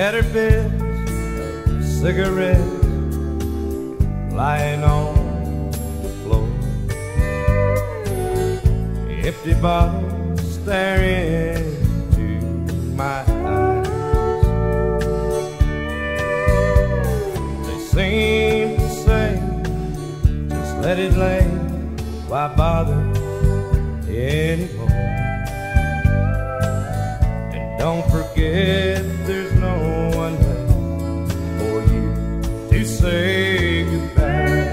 scattered bits of cigarettes lying on the floor, empty bottles staring into my eyes. They seem to say, just let it lay, why bother anymore? And don't forget there's no one left for you to say goodbye.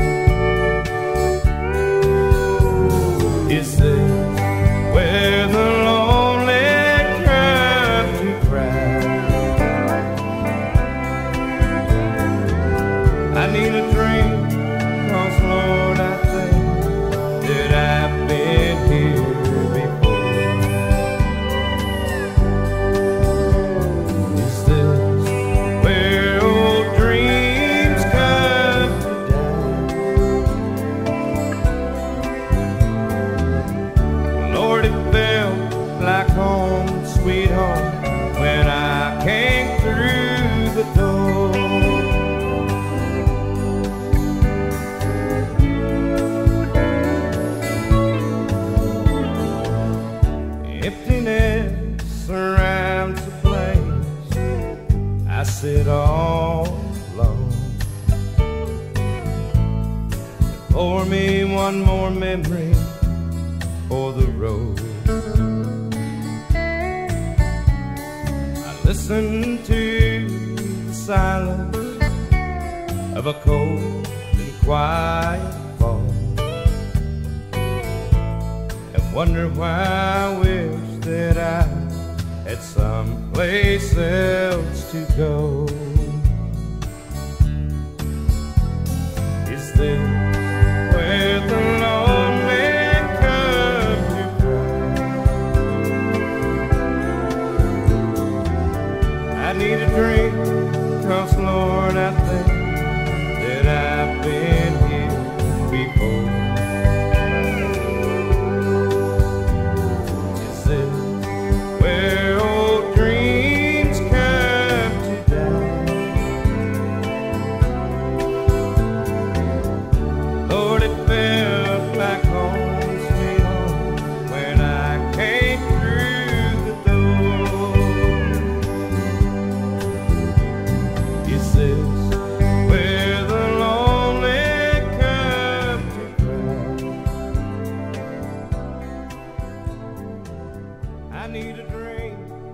Is this where the lonely come to cry? I need a drink, 'cause Lord, I think that I've been here before. Is this where old dreams come to die? Lord, it felt like home, sweet home, when I came through the door. Emptiness surrounds the place I sit all alone. Pour me one more memory for the road. I listen to the silence of a cold and quiet fall, and wonder why I wish that I had someplace else to go. Is this where the lonely come to cry? I need a drink, 'cause Lord, I think that I've been here before. Is this where old dreams come to die? Lord, it felt like home, sweet home, when I came through the door. Is this where the lonely come to cry? I need a drink,